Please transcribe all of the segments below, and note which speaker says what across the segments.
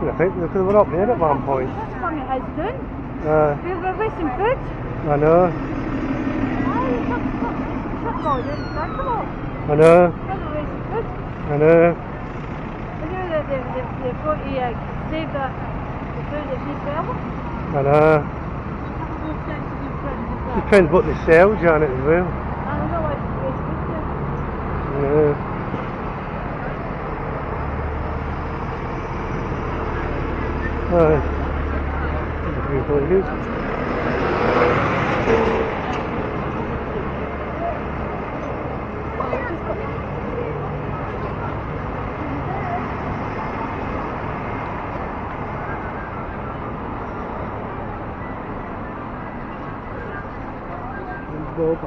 Speaker 1: I think they were up there at one point.
Speaker 2: That's what my husband. We were with some food.
Speaker 1: I know. I know. I know.
Speaker 2: They've got to save that the food that she's selling.
Speaker 1: I know. Depends what they sell, Janet, as well.
Speaker 2: I don't know what it's good to.
Speaker 1: Yeah. That's beautiful, it is. Boba.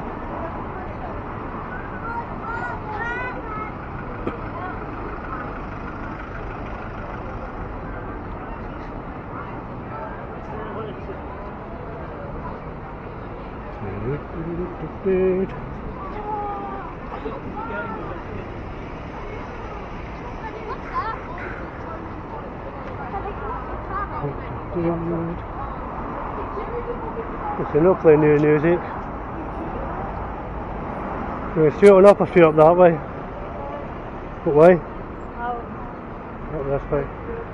Speaker 1: They're not playing new music. We're straight on up or straight up that way? What way? Up this way.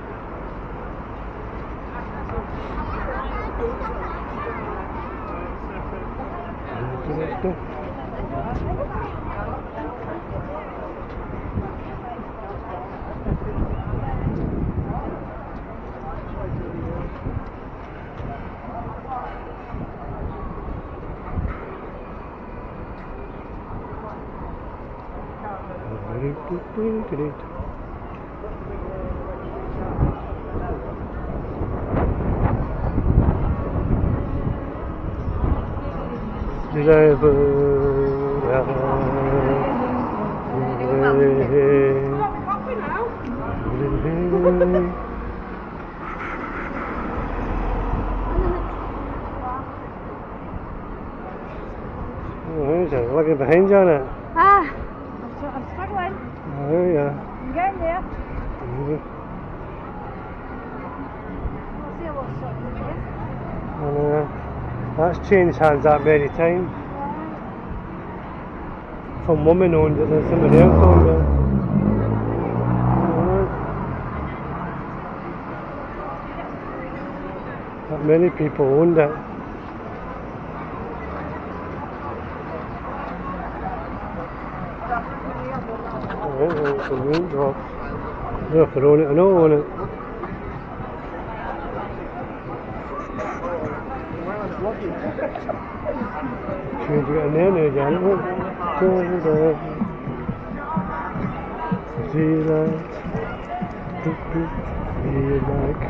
Speaker 1: Looking behind you on it.
Speaker 2: I'm struggling.
Speaker 1: Oh yeah.
Speaker 2: I'm getting there.
Speaker 1: Mm-hmm.
Speaker 2: We'll see what's sort of
Speaker 1: And that's changed hands that many times. Some woman owned it and somebody else owned it. Not many people owned it. It's a raindrop. I don't know if they own it or not own it. Change it in there now, Janet. See that? Be like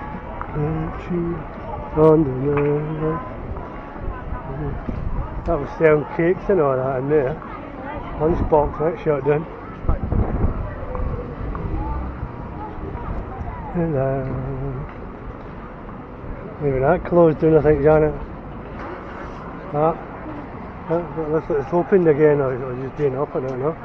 Speaker 1: country on the river. That was selling cakes and all that in there. Lunchbox, that shut down. Maybe that closed down, I think, Janet. Looks like it's opened again, or just being up, I don't know.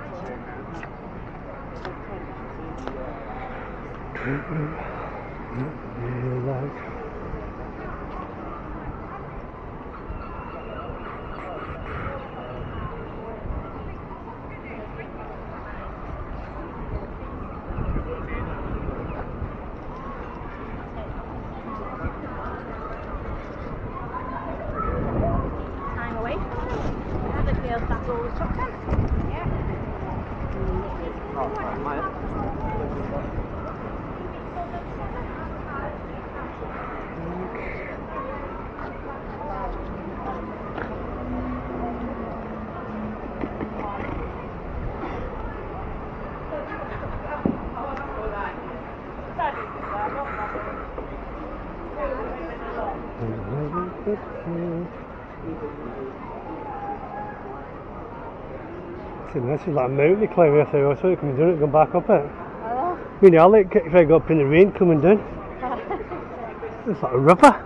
Speaker 1: This is like a mountain to climb here, so you can do it, go back up it. I mean, I like if I go up in the rain coming down. It's like a river.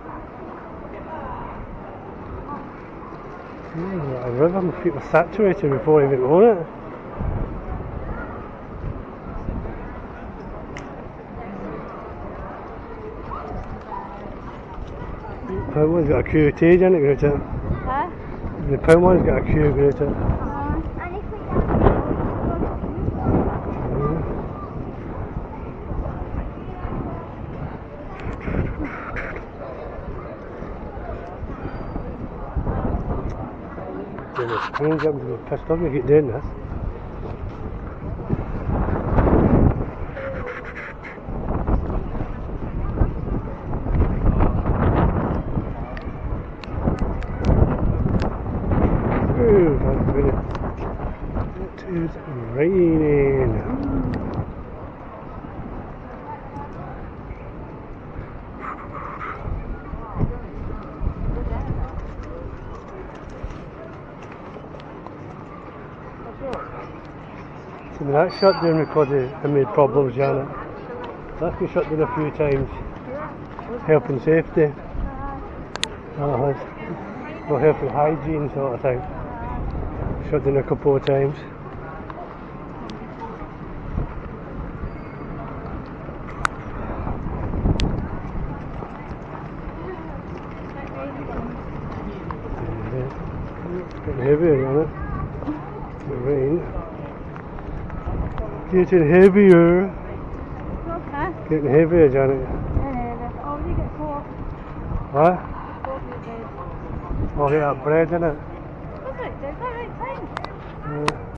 Speaker 1: Like a river, my feet were saturated before I even on it. pound one's got a QT in it, Greta.
Speaker 2: Huh?
Speaker 1: The pound one's got a Q, Greta. Yeah, the screen jobs are pissed off, you keep doing this. Ooh, that's good. It is raining. So that shut down because it made problems, Janet. That's been shut down a few times. Health and safety. Well, health and hygiene sort of thing. Shut down a couple of times. It's getting heavier, isn't it? The rain. Getting heavier.
Speaker 2: Huh?
Speaker 1: Getting heavier, Janet.
Speaker 2: Oh, you get caught.
Speaker 1: What?
Speaker 2: Caught with bread.
Speaker 1: Oh, yeah, bread in it.
Speaker 2: That's right, that's the right thing.
Speaker 1: Yeah.